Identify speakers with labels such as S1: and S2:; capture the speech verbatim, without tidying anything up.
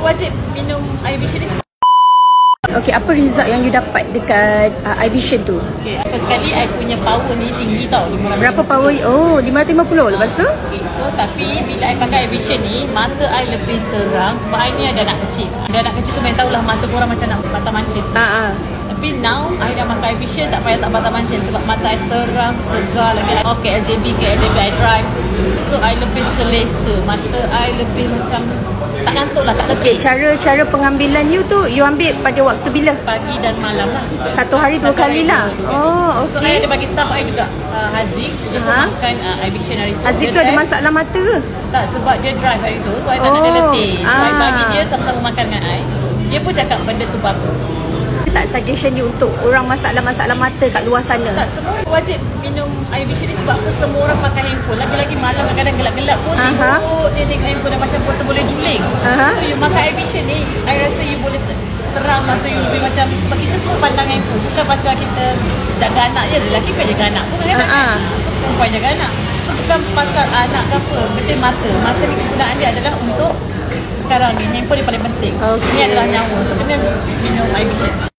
S1: wajib minum eye vision ni.
S2: Okey, apa result yang you dapat dekat uh, eye vision tu?
S1: Okay, first sekali I punya power ni tinggi tau, lima ratus lima puluh.
S2: Berapa power? Oh, lima ratus lima puluh. Lepas tu?
S1: Okay, so tapi bila I pakai eye vision ni, mata I lebih terang sebab I ni ada anak kecil. Ada anak kecil tu main tahulah mata korang macam nak mata mancis.
S2: Ha ah.
S1: Tapi now I dah pakai eye vision, tak payah tak mata mancis sebab mata I terang, segar lagi. Okay, L J B, K L J B I drive. So I lebih selesa, mata I lebih macam tak ngantuk lah, tak letih.
S2: Okey, cara-cara pengambilan you tu, you ambil pada waktu bila?
S1: Pagi dan malam lah.
S2: Satu hari dua
S1: Satu
S2: kali
S1: hari
S2: lah.
S1: dua, dua kali.
S2: Oh,
S1: So I
S2: okey.
S1: ada bagi staff I juga, uh, Haziq. Dia pun
S2: Ha?
S1: makan uh, eye vision hari tu.
S2: Aziz
S1: Dia
S2: tu ada
S1: test.
S2: masalah mata ke?
S1: Tak, sebab dia drive hari tu. So I tak nak dia
S2: Oh,
S1: letih. So I
S2: ah.
S1: bagi dia sama-sama makan dengan I. Dia pun cakap benda tu bagus.
S2: Tak suggestion you untuk orang masalah-masalah mata kat luar sana?
S1: Tak, semua wajib minum eye vision ni sebab apa semua orang pakai handphone. Lagi-lagi malam kadang-kadang gelap-gelap pun
S2: Aha.
S1: sibuk dia tengok handphone dah macam pun boleh juling.
S2: Aha.
S1: So you makan eye vision ni, I rasa you boleh terang mata you lebih macam, sebab kita semua pandang handphone. Bukan pasal kita jaga anak je, lelaki kan jaga anak pun kan.
S2: Ha-ha.
S1: So perempuan jaga anak. So bukan pasal anak ke apa, betul mata. Mata ni kegunaan dia adalah untuk sekarang ni, handphone ni paling penting.
S2: Okey.
S1: Ni adalah nyawa. Sebenarnya minum eye vision.